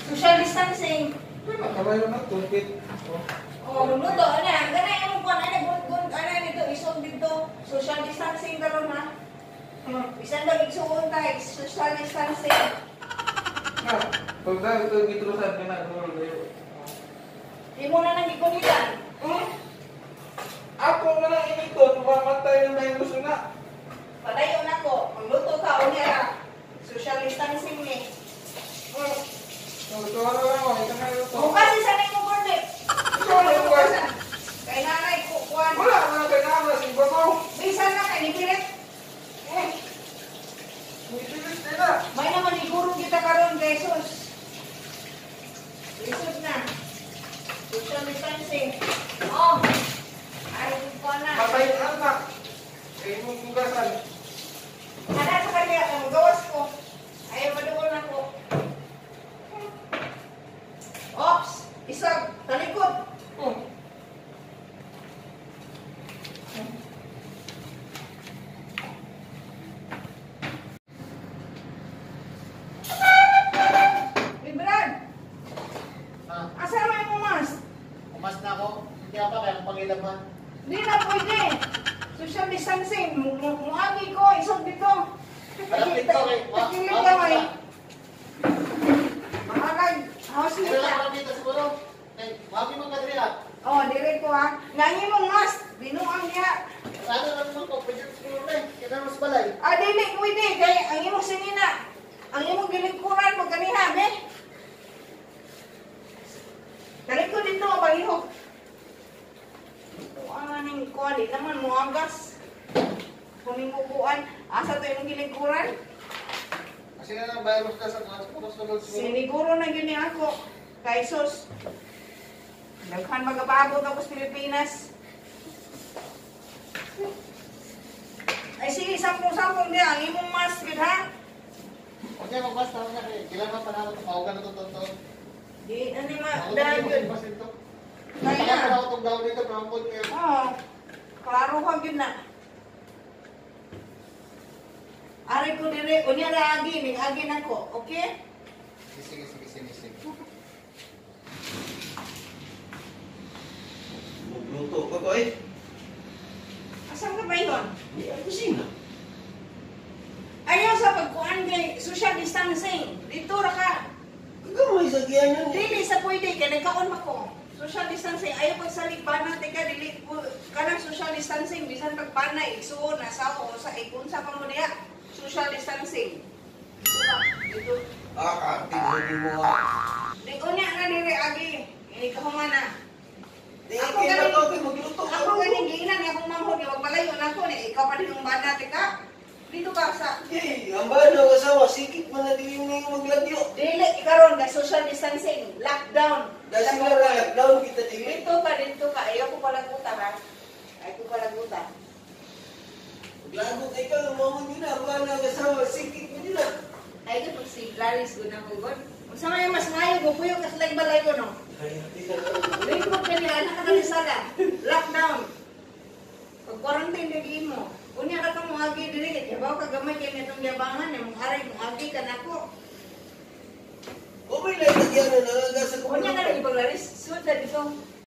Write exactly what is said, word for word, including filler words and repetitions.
Social distancing. Kamay naman, tulpit. Oh, luluto ana. Ganay ang kuan ana gun ana dito isog dito. Social distancing karon ha. Hmm, bisan daw igsuon tay social distancing. Nah, pag dahil ito gitrusan ka na, ano na Di mo na nang gikunitan. Hmm? Ako na lang inito, mamatay na may gusto na. Padayon ako. Magluto ka o niya. Social distancing ni. Hmm. Ito na lang ako, ito na ito. Bukas isa na yung cornet. Ito na yung bukas. Kay nanay ko kuan. Wala, wala kayo na, wala sing babaw. Bisan na kay nipilit. Eh, May pilis nila. may naman iguro kita karon kay Jesus. Jesus na. Social distancing. Oh. Ay, ko na. Matay ang anak. Kaya mong bugasan. Ana sa kanya ang gawas ko. Ayaw maduol ako. Ops, isag, talikod. Hmm. Librad, Ah, asa naman yung mas? umas na ako. Hindi pa kaya ang pangilaman. Di na pwede. Social distancing. Mu- mu- Muagi ko, isog dito. Malapit ka kay. Takilid ka may. Makagag, house Pero lang nita. ako dito siguro. Eh, mami mong kadriya. Oh, dire ko ha. Nangi mong mas, binuang niya. Ano lang mo ko, pwede siguro na eh. Kaya mas balay. Ah, dili, pwede. Kaya ang imong sinina. Ang imong gilingkuran mo kaniha, eh. Talikod dito, palihog. Kuhaan na ning kuhaan, di naman mo agas. Kuning kukuhan, asa to yung gilingkuran? Kasi nga na virus ka sa mga sunod-sunod siguro. Siniguro na yun niya ako. Kay sus. Naghan magababot ako sa Pilipinas. Ay sige, sampung-sampung niya. Ang imong mask yun ha? Huwag niya magbasta ko niya eh. Kailangan pa naman tumawagan na itong tonton. Di, ano ma, Ako dahil din yun. mo ito. Kaya Kaya pa na. ako itong daw dito, mampod kayo. Oo. Klaro ka yun na. Ari ko dire, unya na agi, ning agi na ko. Okay? Sige, sige, sige, sige. Magluto ka ko eh. Asan ka ba yun? Di ang kusina. Ayaw sa pagkuhan kay social distancing. Dito ra ka. Gamay sa giyanan eh. Dili sa pwede, kaya nagkaon pa ko. Social distancing, ayaw pagsalig panat, teka, dili po, kanang social distancing, bisan pagpanay, isuon, asawa, o sa ikunsa pa mo niya, social distancing. Dito ka, dito. Ah, katig mo nga. Di ko niya na diri agi, hindi ka humana. Di, Ako kaya galing- ko kayo magluto ka. Ako ganing giinan, akong mamhod, yung magpalayo na ko, ni ikaw pa din yung banda, teka. Dito ka sa, Eh, ang ba na asawa, sikit mo na din yung maglagyo. dili, ikaroon, na social distancing, lockdown. Dahil sila na lockdown kita dili. Dito ka, dito ka, ayaw ko pala guta, ha? Ayaw ko pala guta. Lago kay ka, mamon yun na, ang ba na asawa, sikit mo nila. Ay, ito pag si Clarice, good na ko, good. Kung sa mga mas ngayon, gupuyo, kasi like balay ko, no? Ay, hindi na. Lingkod ka niya, anak ka na sala. Lockdown.